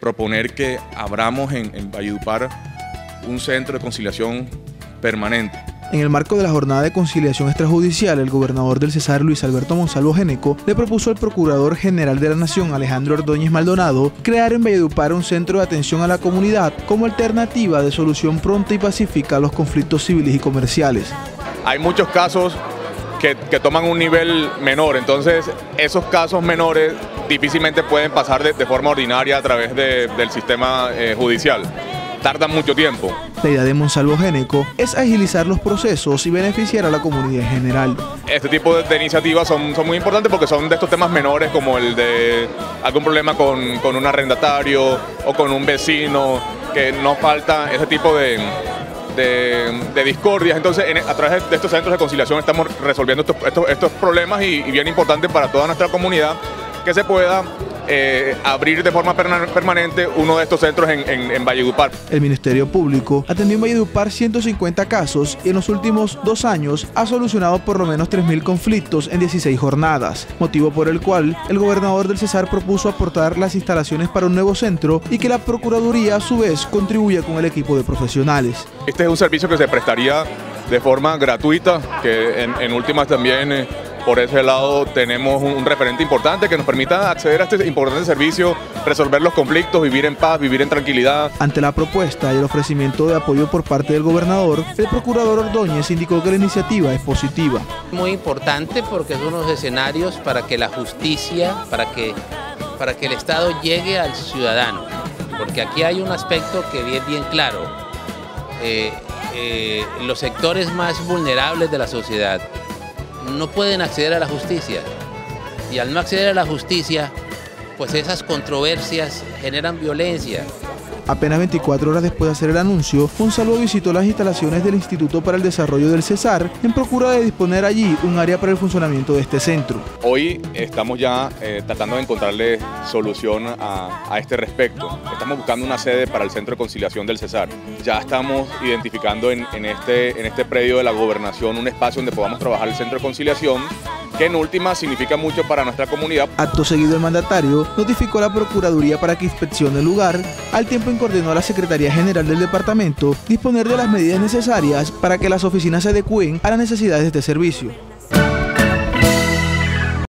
proponer que abramos en Valledupar un centro de conciliación permanente. En el marco de la jornada de conciliación extrajudicial, el gobernador del Cesar, Luis Alberto Monsalvo Geneco, le propuso al Procurador General de la Nación, Alejandro Ordóñez Maldonado, crear en Valledupar un centro de atención a la comunidad como alternativa de solución pronta y pacífica a los conflictos civiles y comerciales. Hay muchos casos que toman un nivel menor, entonces esos casos menores difícilmente pueden pasar de forma ordinaria a través del sistema judicial. Tardan mucho tiempo. La idea de Monsalvo Geneco es agilizar los procesos y beneficiar a la comunidad en general. Este tipo de iniciativas son muy importantes porque son de estos temas menores, como el de algún problema con un arrendatario o con un vecino, que no falta ese tipo de discordias. Entonces, a través de estos centros de conciliación estamos resolviendo estos problemas y bien importante para toda nuestra comunidad que se pueda abrir de forma permanente uno de estos centros en Valledupar. El Ministerio Público atendió en Valledupar 150 casos y en los últimos 2 años ha solucionado por lo menos 3.000 conflictos en 16 jornadas, motivo por el cual el gobernador del Cesar propuso aportar las instalaciones para un nuevo centro y que la Procuraduría a su vez contribuya con el equipo de profesionales. Este es un servicio que se prestaría de forma gratuita, que en últimas también por ese lado tenemos un referente importante que nos permita acceder a este importante servicio, resolver los conflictos, vivir en paz, vivir en tranquilidad. Ante la propuesta y el ofrecimiento de apoyo por parte del gobernador, el procurador Ordóñez indicó que la iniciativa es positiva. Muy importante porque son unos escenarios para que la justicia, para que el Estado llegue al ciudadano, porque aquí hay un aspecto que es bien claro. Los sectores más vulnerables de la sociedad no pueden acceder a la justicia, y al no acceder a la justicia, pues esas controversias generan violencia. Apenas 24 horas después de hacer el anuncio, Monsalvo visitó las instalaciones del Instituto para el Desarrollo del Cesar en procura de disponer allí un área para el funcionamiento de este centro. Hoy estamos ya tratando de encontrarle solución a este respecto. Estamos buscando una sede para el Centro de Conciliación del Cesar. Ya estamos identificando en este predio de la Gobernación un espacio donde podamos trabajar el Centro de Conciliación, que en última significa mucho para nuestra comunidad. Acto seguido, el mandatario notificó a la Procuraduría para que inspeccione el lugar, al tiempo en que ordenó a la Secretaría General del Departamento disponer de las medidas necesarias para que las oficinas se adecúen a las necesidades de este servicio.